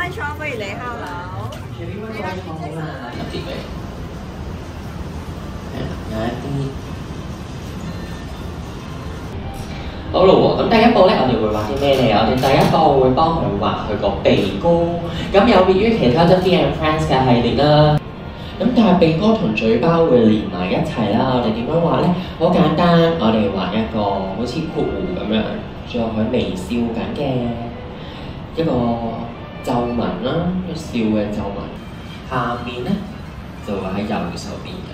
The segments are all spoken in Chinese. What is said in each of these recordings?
窗可以嚟下樓。 呢個窗好啦，特別嘅。係啦，有一啲。好啦喎，咁第一步咧，我哋會畫啲咩咧？我哋第一步會幫佢畫佢個鼻哥，咁有別於其他The Dear and Friends 嘅系列啦。咁但係鼻哥同嘴巴會連埋一齊啦。我哋點樣畫咧？好簡單，我哋畫一個好似括弧咁樣，仲有佢微笑緊嘅一個皺紋啦，一個笑嘅皺紋。下面咧就會喺右手邊嘅。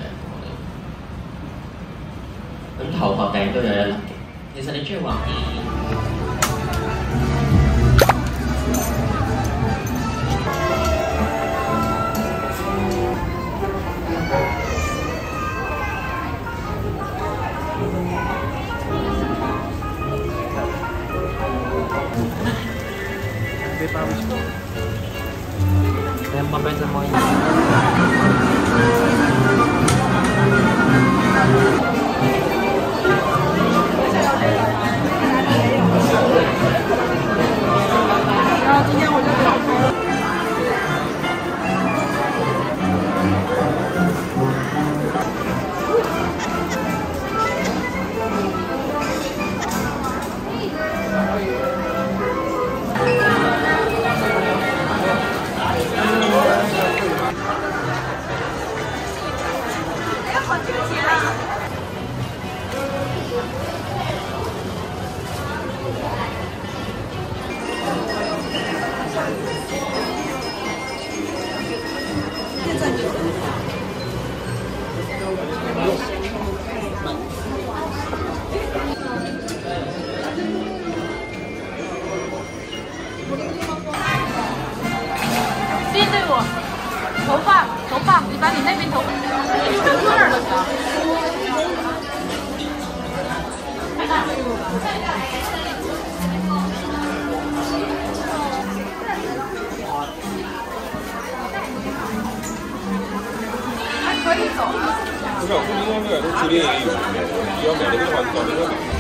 咁頭髮頂都有一粒嘅。其實你中意畫面。Mabait mo yun. 面对我，头发，你把你那边头发搁这儿了行。还可以走。 不是，不应该这个都去另一个有美的，你要美的地方找那个美。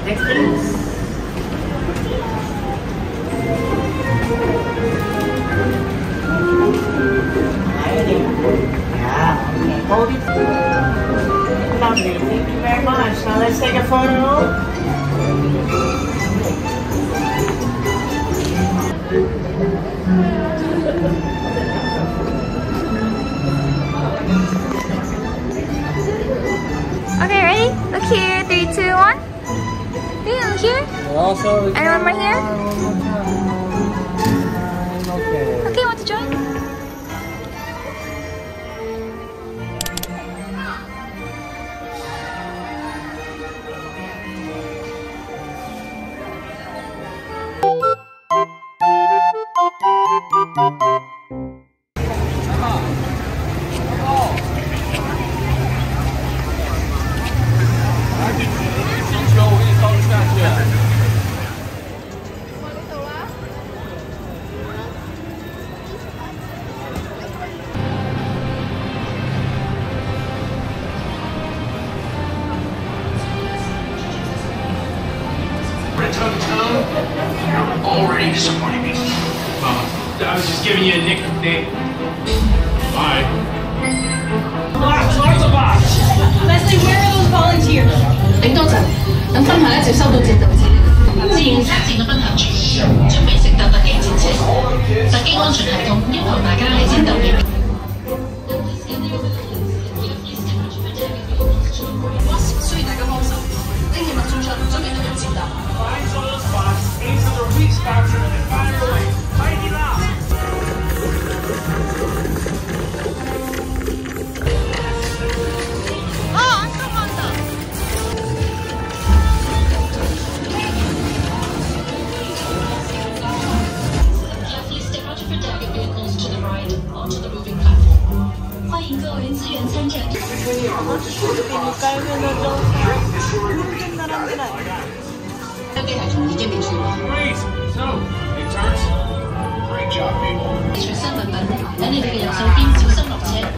Next please. Yeah, okay, hold it. Lovely, thank you very much. Now let's take a photo. Okay, ready? Look here. 3, 2, 1. Hey, look here. And one more here. Okay, want to join? Already disappointing me. I was just giving you a nickname. Bye. Lots of box. Leslie, where are those volunteers? 頂多陣，等分校一接收到戰鬥資料，自然參戰嘅分校處準備乘搭特機戰車，特機安全系統要求大家喺戰鬥邊。需要大家幫手，拎起物送出，準備投入戰鬥。欢迎各位资源参战。飛機系統已經被處理。隨身物品喺你哋嘅右手邊，小心落車。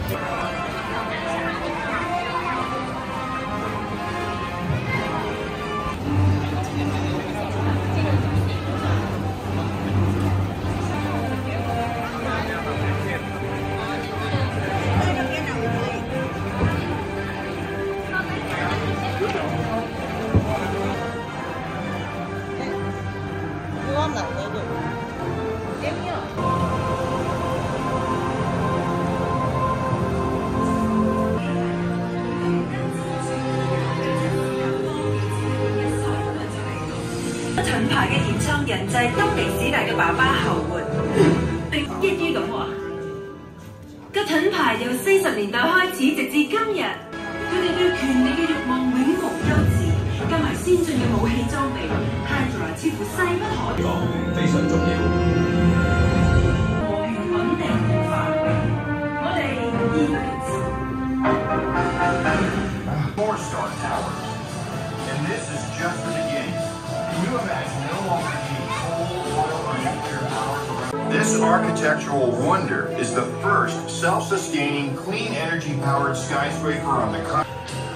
盾牌嘅原創人就係東尼子大嘅爸爸後活，並一於咁話。個盾牌由40年代開始，直至今日，佢哋對權力嘅慾望永無休止，加埋先進嘅武器裝備 ，Pandora 似乎勢不可擋。 非常重要。 和平穩定繁榮，我哋依據之。 4-star tower, and this is just the beginning. Can you imagine no longer needing coal, oil, or nuclear power? This architectural wonder is the first self-sustaining, clean energy-powered skyscraper on the continent.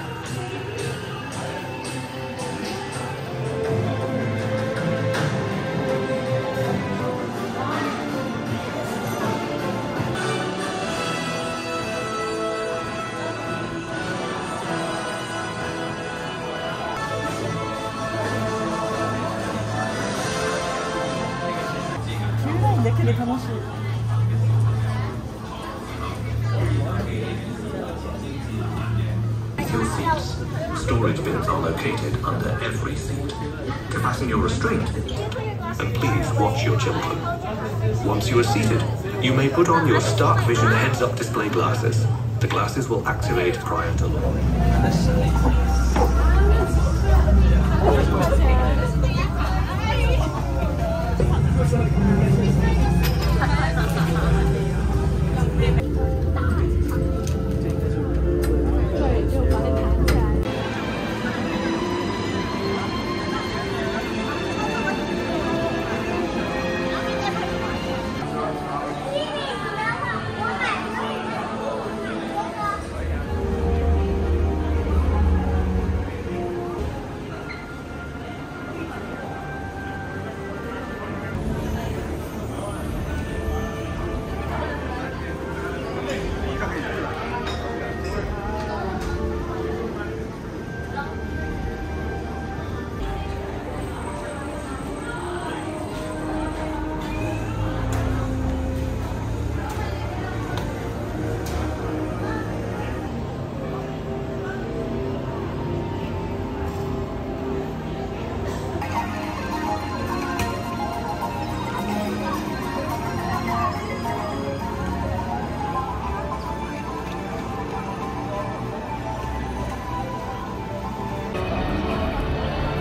Storage bins are located under every seat. To fasten your restraint, and please watch your children. Once you are seated, you may put on your Stark Vision heads-up display glasses. The glasses will activate prior to launch.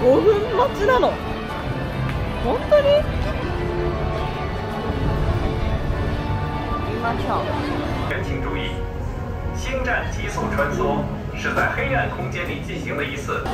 5分待ちなの？本当に？ 请注意，星战急速穿梭是在黑暗空间里进行的一次。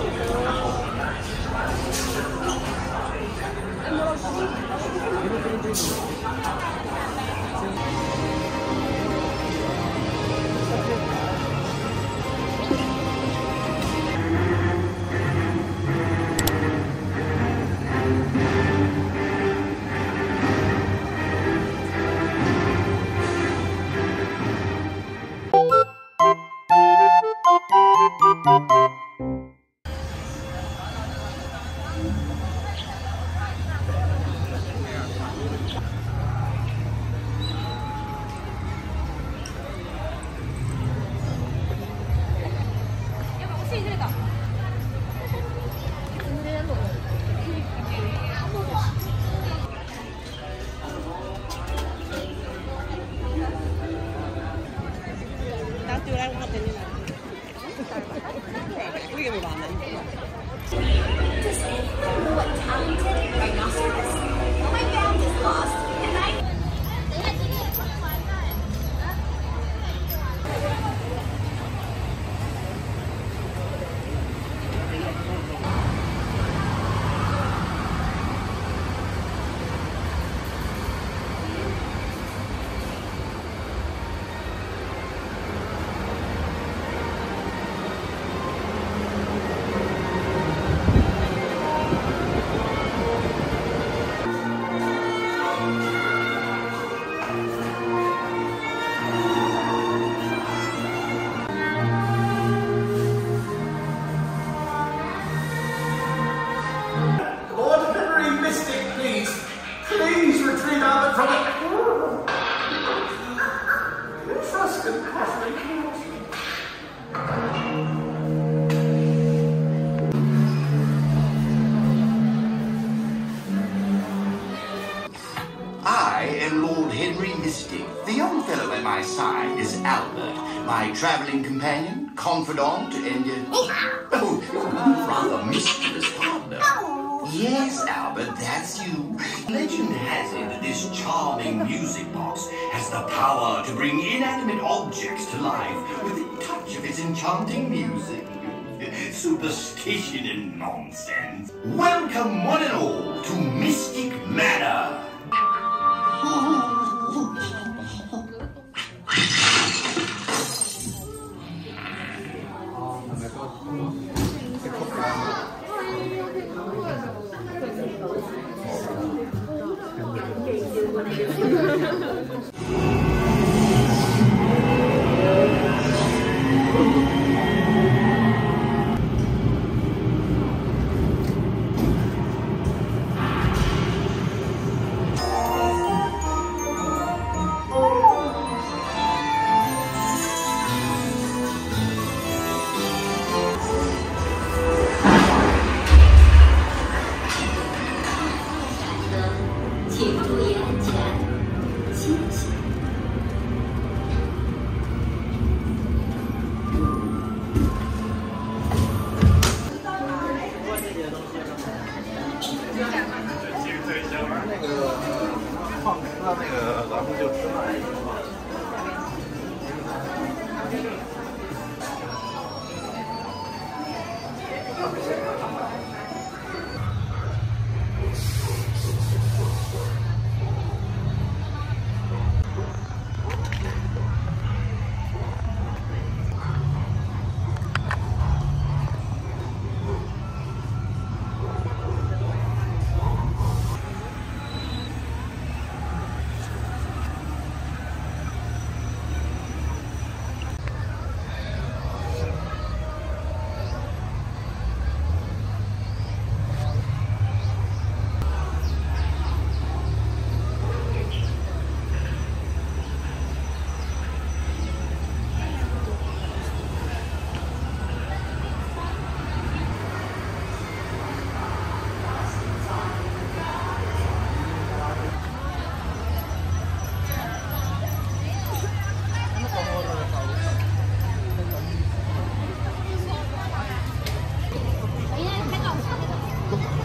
My traveling companion, confidant, and rather mischievous partner. Yes, Albert, that's you. Legend has it that this charming music box has the power to bring inanimate objects to life with the touch of its enchanting music. Superstition and nonsense. Welcome, one and all, to Mystic Manor.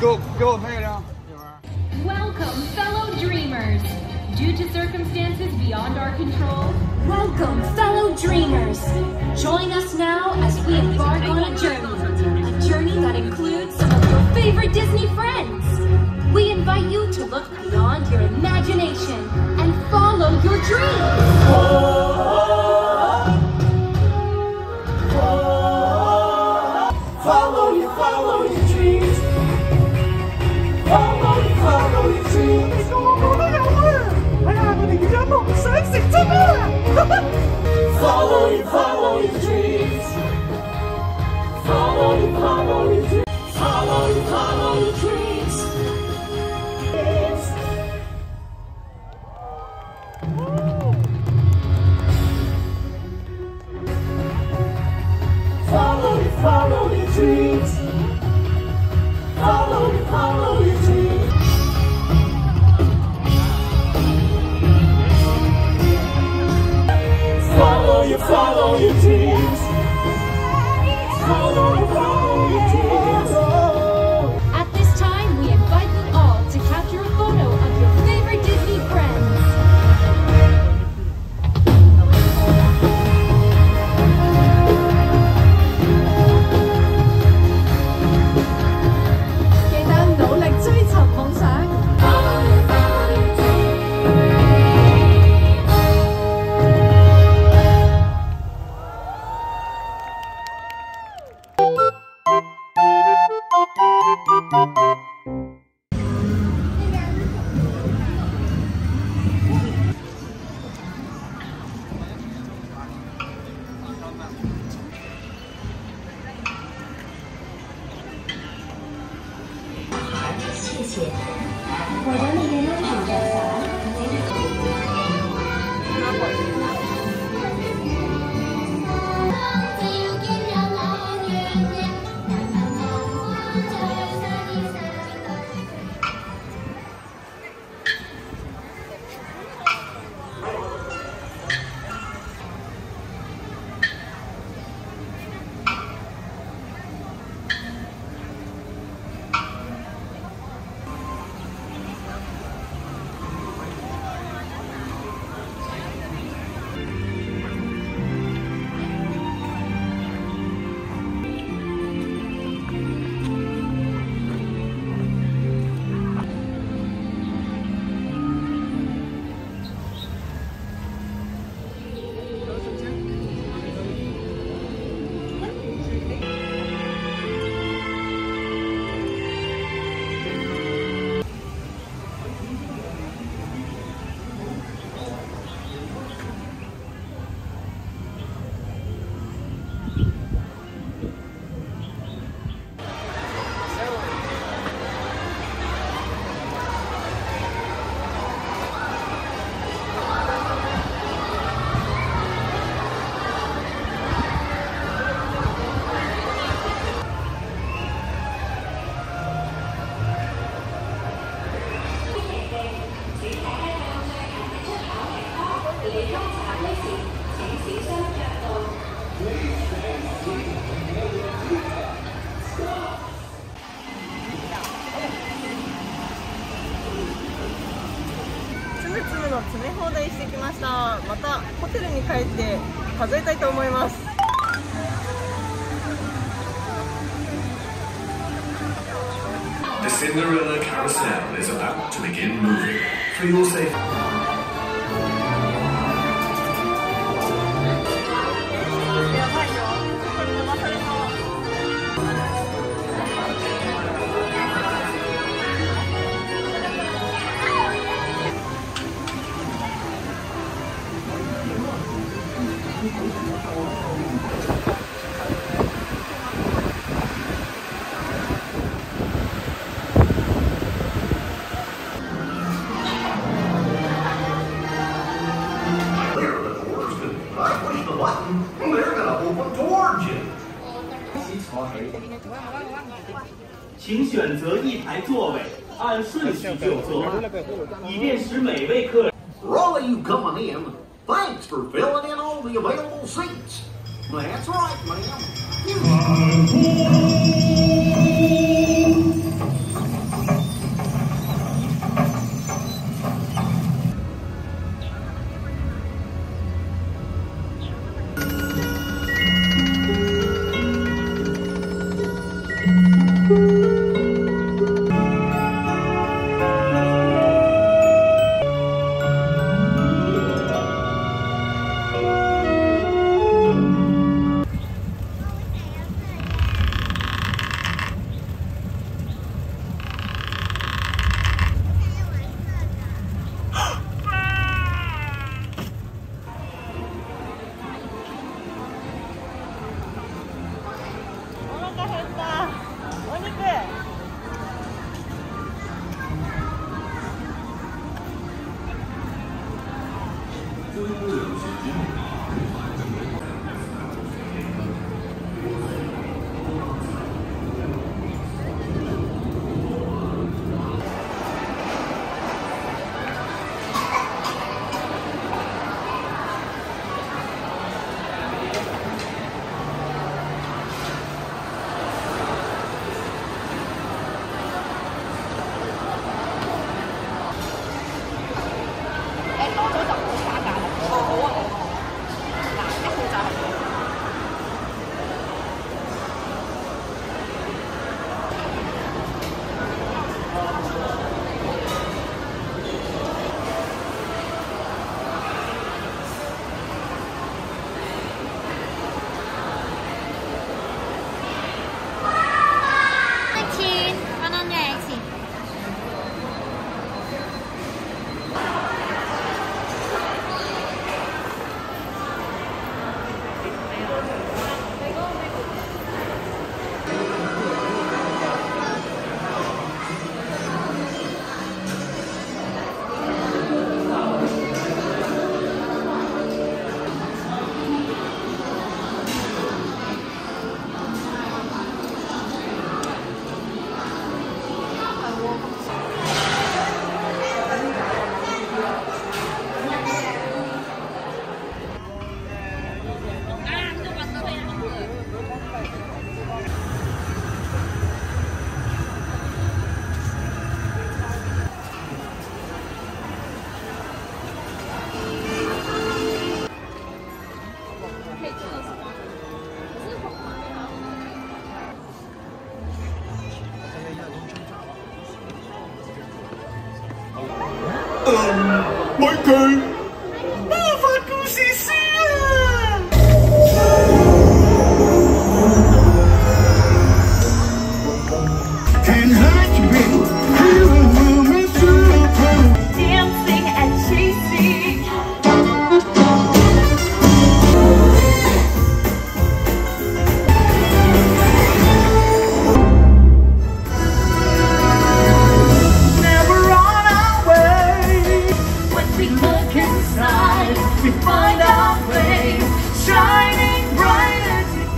给我配一张。 Welcome, fellow dreamers. Due to circumstances beyond our control, Welcome, fellow dreamers. Join us now as we embark on a journey that includes some of your favorite Disney friends. We invite you to look beyond your imagination and follow your dreams. Follow your dreams. Follow your dreams. 哎呀，我哋而家夢想成真啦 ！Follow your dreams. Follow your dreams. Follow your dreams. Follow your dreams. Follow your dreams. Follow your dreams. Follow your dreams. at this time, we invite you all to capture a photo of your favorite Disney friends. 記得努力追尋夢想。 谢谢，我的那个优质的の詰め放題してきました。またホテルに帰って数えたいと思います。 The Cinderella carousel is about to begin moving. For your safety. 请选择一排座位，按顺序就座，以便使每位客人。 For all of you coming in, thanks for filling in all the available seats. That's right, ma'am. 每句魔法故事書啊！Can hurt you, baby. You will miss you. Dancing and chasing. Never on our way. When we look inside, we find our place, shining bright as you.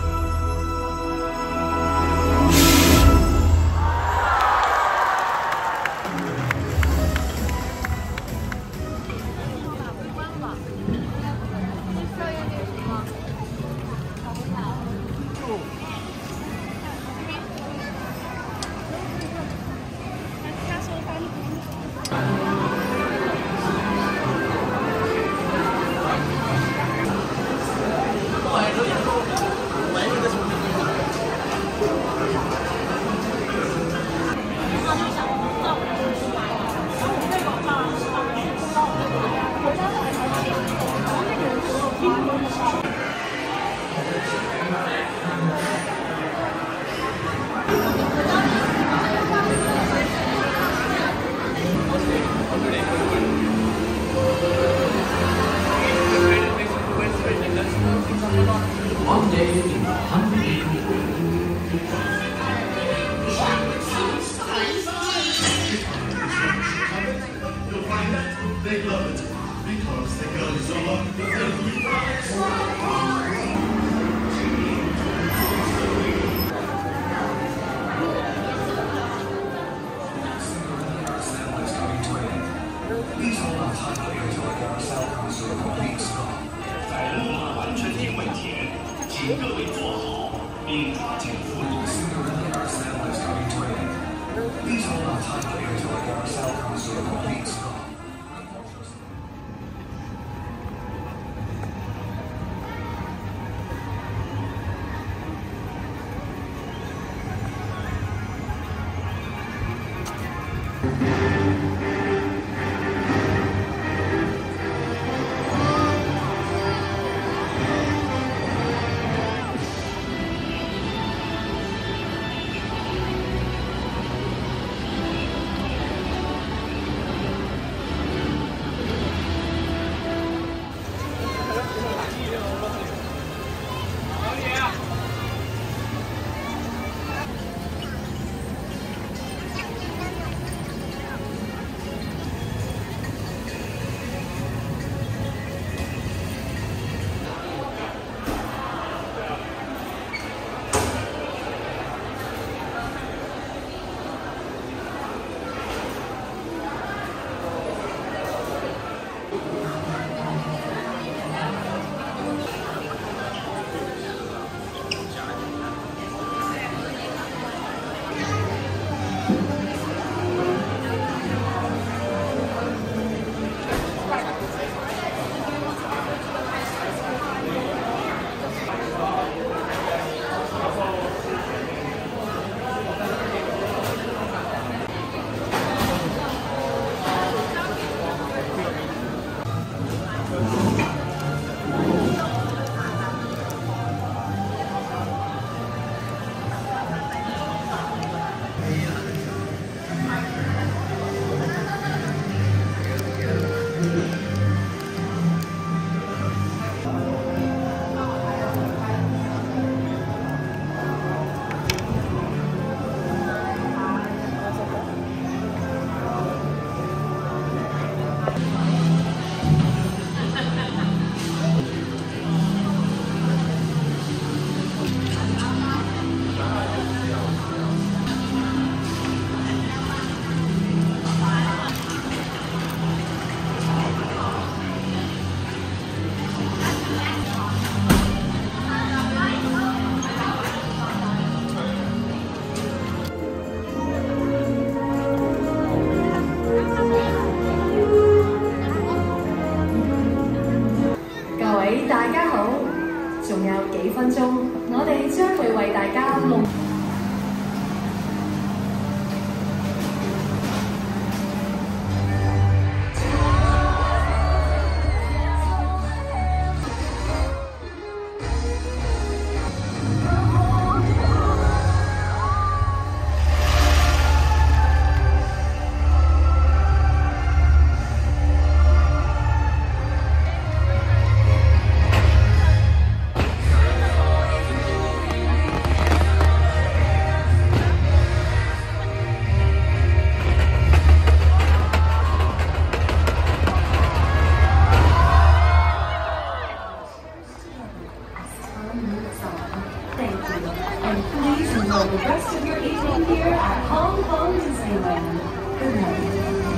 在木马完成停稳前，请各位坐好，并抓紧扶住。Please hold on tightly until the carousel comes to a complete stop. for evening here at Hong Kong Disneyland. Good night.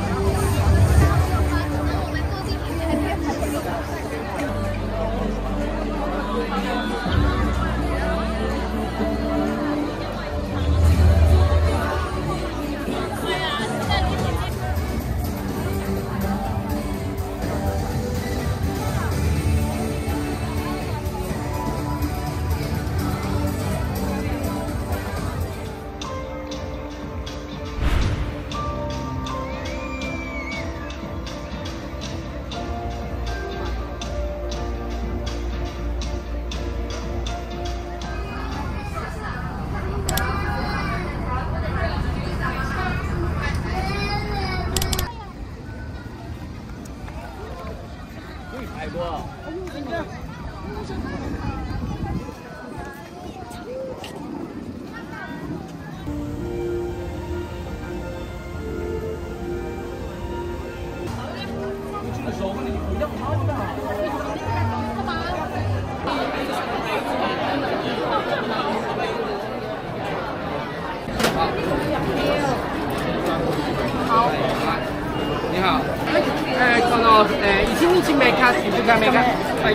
你好，この1日目か2日目か、はい、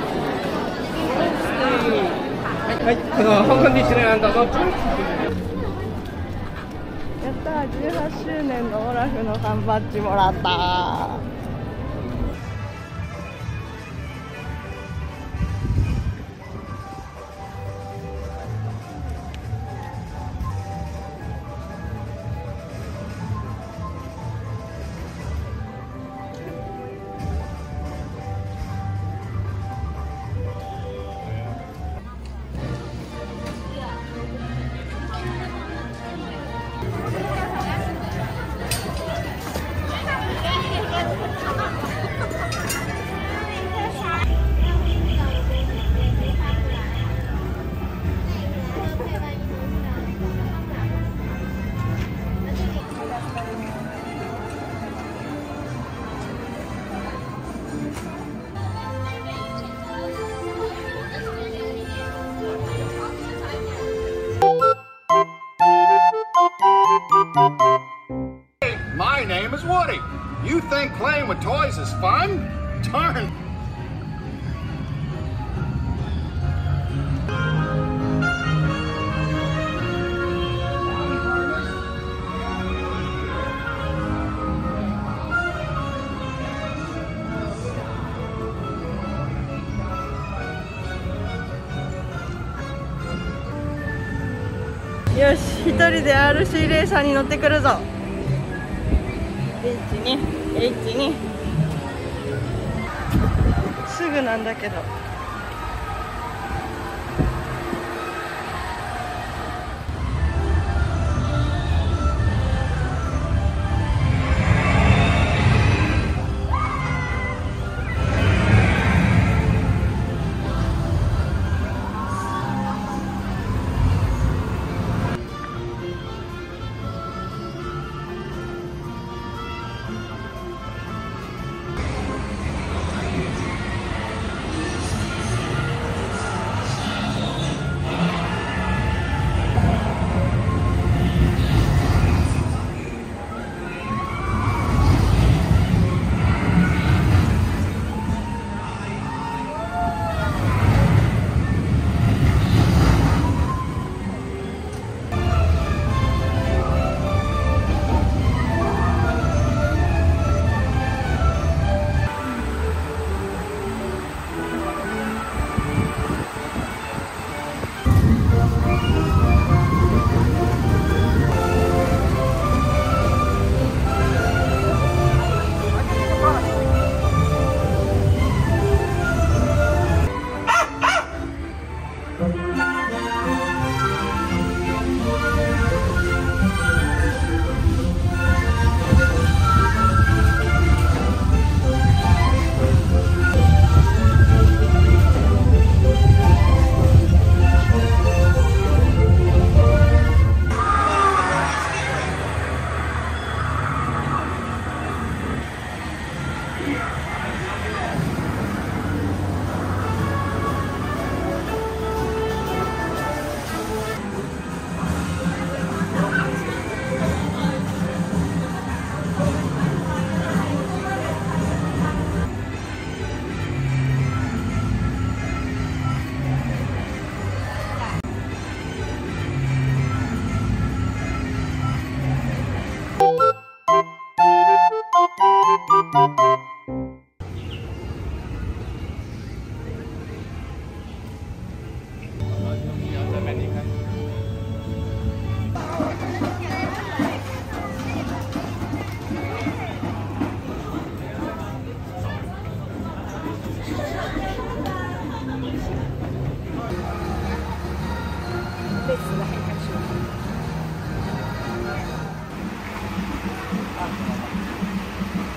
はい、この香港ディズニーランドの。 やったー、18周年のオラフの缶バッジもらったー。 My name is Woody. You think playing with toys is fun? Darn. よし、一人で RC レーサーに乗ってくるぞ。H2、H2。すぐなんだけど。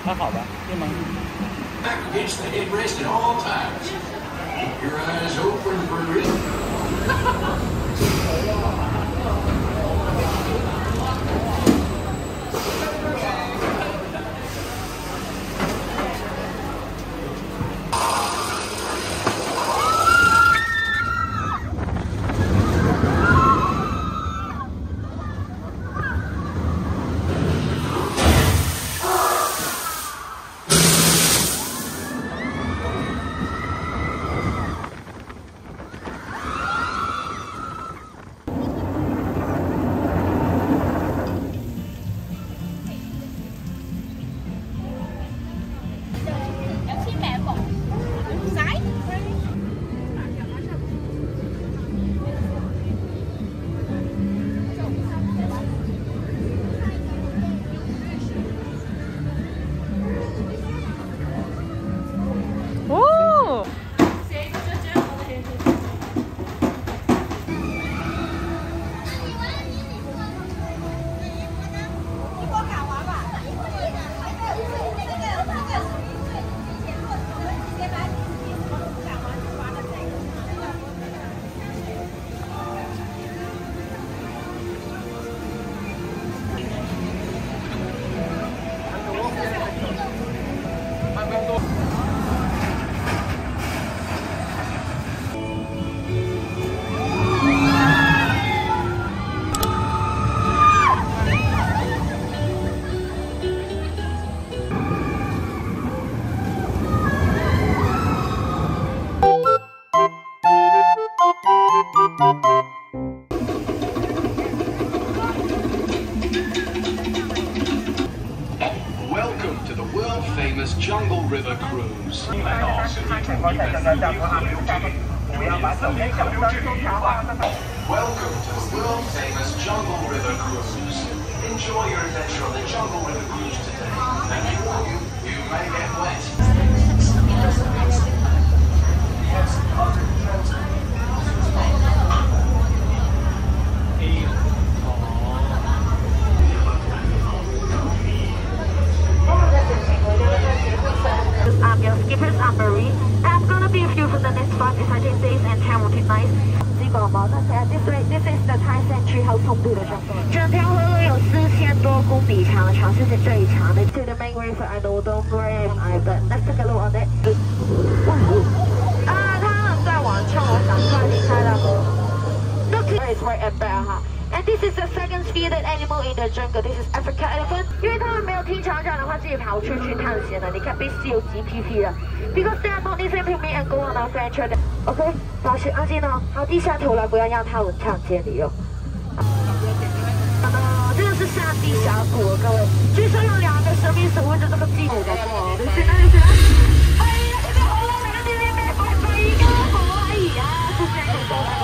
还好吧，对吗？ Back against the headrest at all times. Keep your eyes open for real. Welcome to the world-famous Jungle River Cruise. Welcome to the world-famous Jungle River Cruise. Enjoy your adventure on the Jungle River Cruise today. And before you may get wet. I'm your skippers, I'm Marie. I'm gonna be with you for the next 5 exciting days and 10 working nights. This is the Thai Century House 通渡的整条河路有4000多公里长，长是最长的。To the main river and Northern Graham Island. Let's take a look on that. 他们在往唱，我想快离开了。Look, it's right at back 哈。And this is the second speeded animal in the jungle. This is African elephant. 因为他们没有听厂长的话，自己跑出去探险了。你看，必须有 GPP 的。Because they are not listening to me and go on our venture. OK， 保持安静哦。好，低下头来，不要让他们看见你哦。这个是山地峡谷，各位。据说有2个神明守卫着这个记录的。你选哪里选？哎呀，这个好了，这个地里面摆一个好阿姨啊，是这样说的。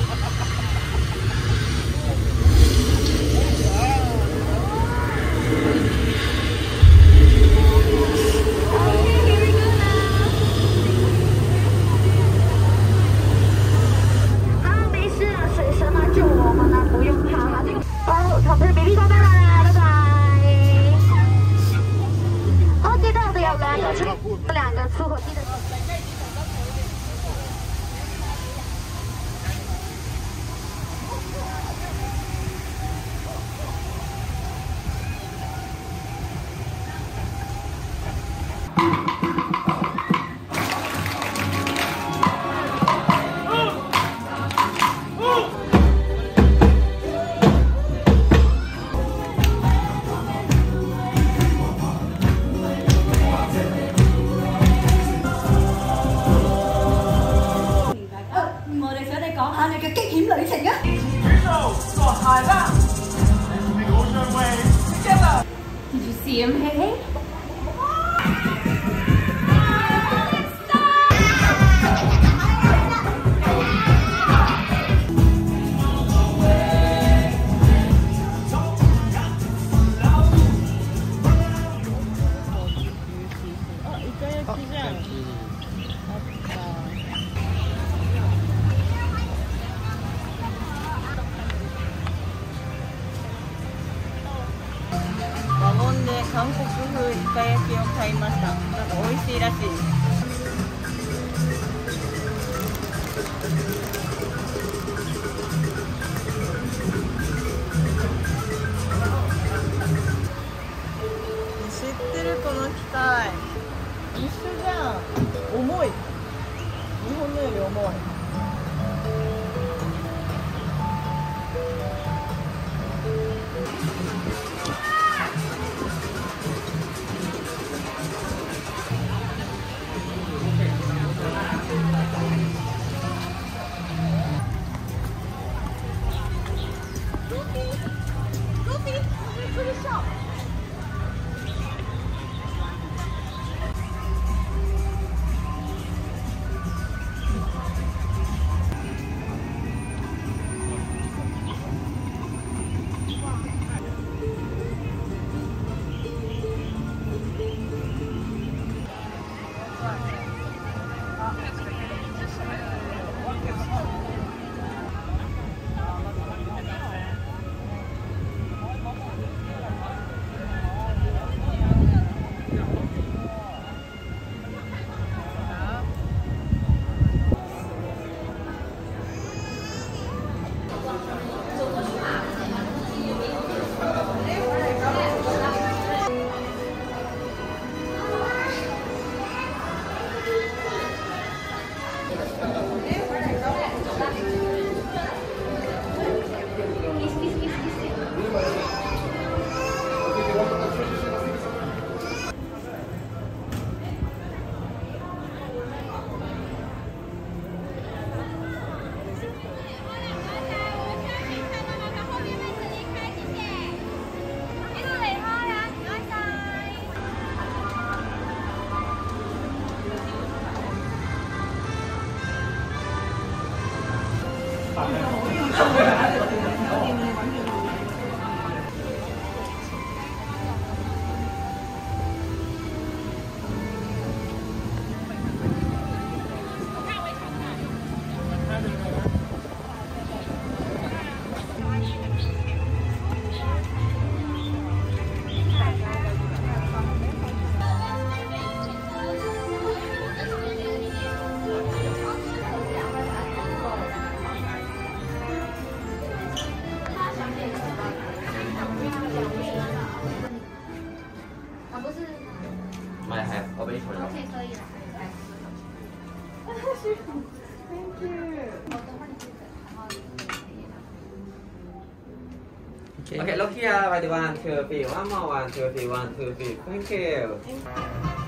好，朋友 baby 拜拜啦，拜拜。好，记得我哋有2個出口記得。 Did you see him, Hey Hey? で韓国風イカ焼きを買いました。なんか美味しいらしい。知ってるこの機械。一緒じゃん。重い。日本のより重い。 ไม่ครับเอาไปผล OK，可以了。Thank you。 Okay, look here, everyone. 2, 3, 1 more, 1, 2, 3, 1, 2, 3. Thank you.